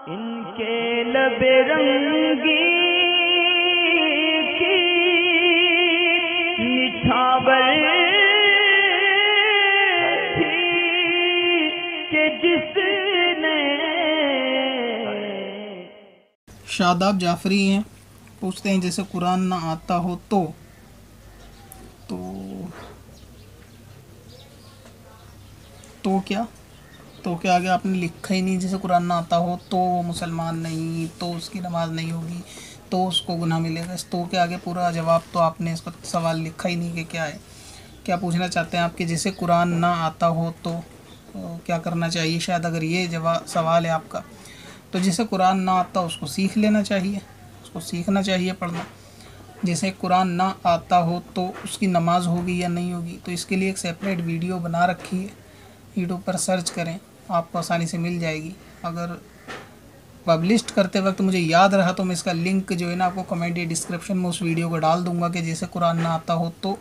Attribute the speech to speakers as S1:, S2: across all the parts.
S1: ان کے لب رنگی کی نچھاور تھی کہ جس نے
S2: شاداب جعفری ہیں، پوچھتے ہیں جیسے قرآن نہ آتا ہو تو کیا آگے آپ نے لکھا ہی نہیں، جیسے قرآن نہ آتا ہو تو وہ مسلمان نہیں، تو اس کی نماز نہیں ہوگی، تو اس کو گناہ ملے گا. اس تو کے آگے پورا جواب تو آپ نے اس کا سوال لکھا ہی نہیں کہ کیا ہے. کیا پوچھنا چاہتے ہیں آپ کہ جیسے قرآن نہ آتا ہو تو کیا کرنا چاہیے؟ شاید اگر یہ سوال ہے آپ کا، تو جیسے قرآن نہ آتا اس کو سیکھ لینا چاہیے، اس کو سیکھنا چاہیے پڑھنا. جیسے قرآن نہ آتا ہو تو اس کی نماز ہوگی یا نہیں ہوگی، تو اس کے لیے ایک سیپریٹ ویڈیو بنا رکھی ہے، یوٹیوب پر سرچ کریں، آپ کو آسانی سے مل جائے گی. اگر پبلشڈ کرتے وقت مجھے یاد رہا تو میں اس کا لنک جو ہے نا آپ کو کمنٹ یا ڈسکرپشن میں اس ویڈیو کو ڈال دوں گا کہ جیسے قرآن نہ آتا ہو تو.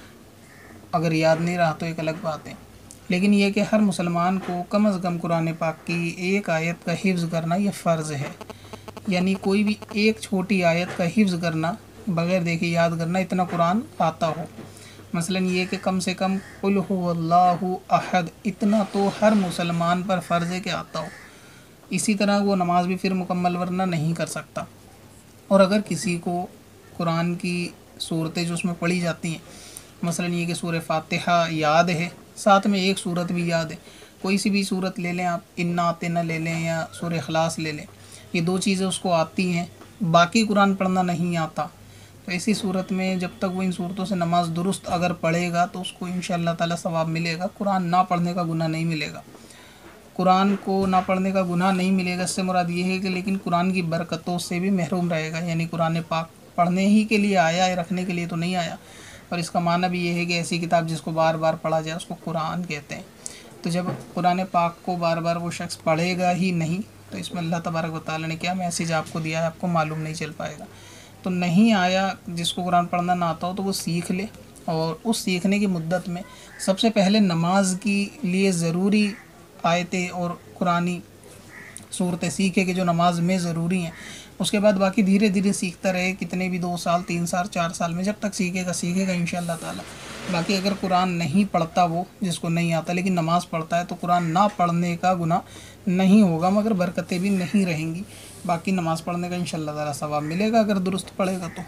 S2: اگر یاد نہیں رہا تو ایک الگ بات ہے، لیکن یہ کہ ہر مسلمان کو کم از کم قرآن پاک کی ایک آیت کا حفظ کرنا یہ فرض ہے. یعنی کوئی بھی ایک چھوٹی آیت کا حفظ کرنا، بغیر دیکھے یاد کرنا، اتنا قرآن آتا ہو. مثلا یہ کہ کم سے کم قل هو اللہ احد، اتنا تو ہر مسلمان پر فرض ہے کہ آتا ہو. اسی طرح وہ نماز بھی پھر مکمل ورنہ نہیں کر سکتا. اور اگر کسی کو قرآن کی صورتیں جو اس میں پڑھی جاتی ہیں، مثلا یہ کہ سورہ فاتحہ یاد ہے، ساتھ میں ایک صورت بھی یاد ہے، کوئی سی بھی صورت لے لیں آپ، انا اعطینا لے لیں یا سورہ اخلاص لے لیں، یہ دو چیزیں اس کو آتی ہیں، باقی قرآن پڑھنا نہیں آتا، تو ایسی صورت میں جب تک وہ ان صورتوں سے نماز درست اگر پڑھے گا تو اس کو انشاءاللہ تعالی ثواب ملے گا، قرآن نہ پڑھنے کا گناہ نہیں ملے گا. قرآن کو نہ پڑھنے کا گناہ نہیں ملے گا، اس سے مراد یہ ہے کہ لیکن قرآن کی برکتوں سے بھی محروم رہے گا. یعنی قرآن پاک پڑھنے ہی کے لیے آیا ہے، رکھنے کے لیے تو نہیں آیا. اور اس کا معنی بھی یہ ہے کہ ایسی کتاب جس کو بار بار پڑھا جائے اس کو قرآن کہتے ہیں. تو جب قرآن پاک کو بار بار وہ شخص پڑھے گا ہی نہیں تو اس میں اللہ تبارک و تعالیٰ نے کیا میسیج آپ کو دیا ہے، آپ کو معلوم نہیں چل پائے گا. تو نہیں آیا، جس کو قرآن پڑھنا نہ آتا ہو تو وہ سیکھ لے، اور اس سیکھنے کی مدت میں سب سے پہلے نماز کے لیے ضروری آیتیں اور قرآنی صورتیں سیکھے کہ جو نماز میں ضروری ہیں. اس کے بعد باقی دھیرے دھیرے سیکھتا رہے، کتنے بھی 2 سال 3 سال 4 سال میں، جب تک سیکھے گا انشاءاللہ تعالی. باقی اگر قرآن نہیں پڑھتا، وہ جس کو نہیں آتا لیکن نماز پڑھتا ہے، تو قرآن نہ پڑھنے کا گناہ نہیں ہوگا، مگر برکتیں بھی نہیں رہیں گی. باقی نماز پڑھنے کا انشاءاللہ تعالی ثواب ملے گا اگر درست پڑھے گا تو.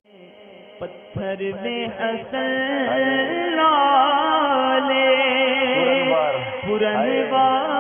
S1: پتھر میں حسن لالے پرنوار